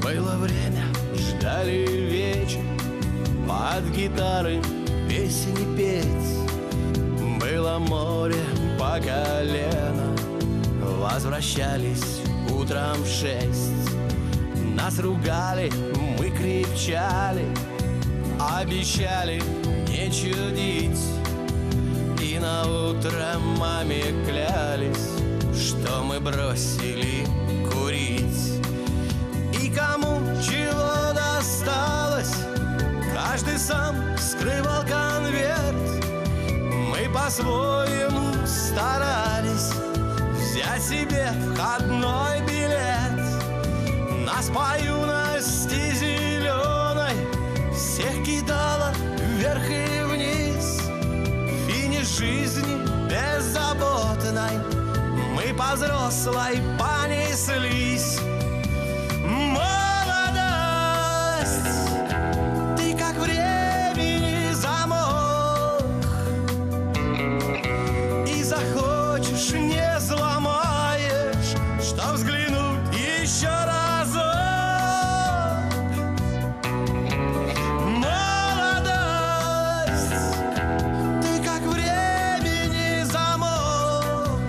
Было время, ждали вечер, под гитары песни петь. Было море по колено, возвращались утром в 6. Нас ругали, мы кричали, обещали не чудить. И на утро маме клялись, что мы бросили курить. И кому чего досталось, каждый сам скрывал конверт. Мы по-своему старались взять себе входной билет. Нас по юности зеленой всех кидало вверх и вниз. Финиш жизни беззаботной мы по взрослой понеслись. Молодость, ты как времени замок, и захочешь не взломаешь, чтоб взглянуть еще разок. Молодость, ты как времени замок,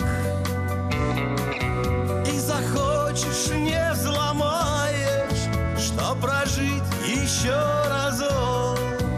и захочешь не взломаешь, чтоб прожить еще разок.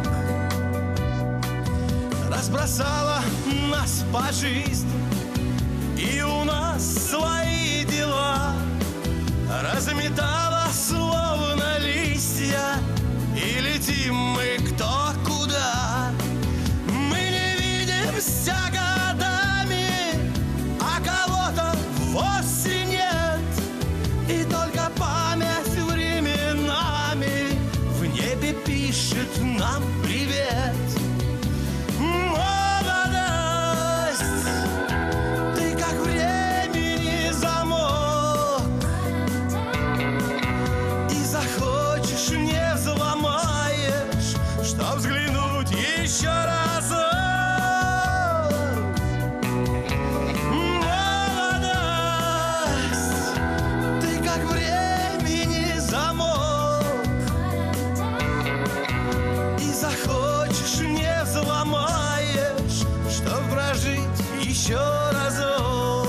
Разбросала нас по жизни, и у нас свои дела. Разметала словно листья, и летим мы кто куда. Мы не видимся годами, а кого-то вовсе нет. И только память временами в небе пишет нам привет. Молодость, ты как времени замок, и захочешь не взломаешь, чтоб взглянуть еще разок. Молодость, ты как времени замок, и захочешь не взломаешь, чтоб прожить еще разок.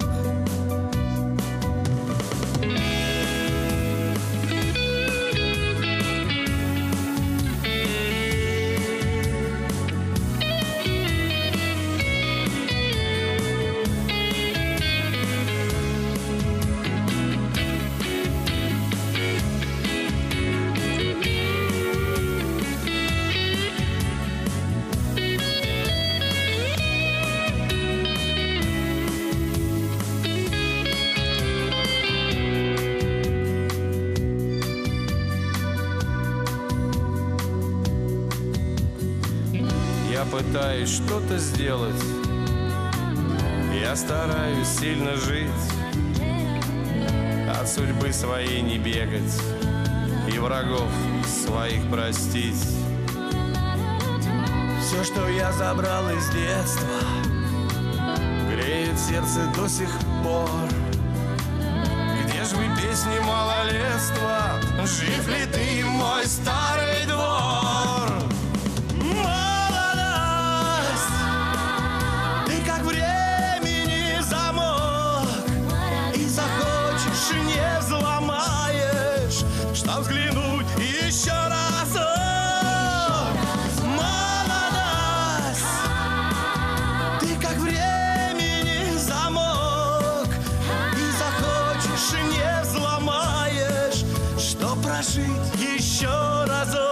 Я пытаюсь что-то сделать, я стараюсь сильно жить, от судьбы своей не бегать и врагов своих простить. Все, что я забрал из детства, греет сердце до сих пор. Где ж вы, песни малолетства, жив ли ты, мой старый двор? Молодость, ты как времени замок, и захочешь не взломаешь, чтоб взглянуть еще разок. Молодость, ты как времени замок, и захочешь не взломаешь, чтоб прожить еще разок.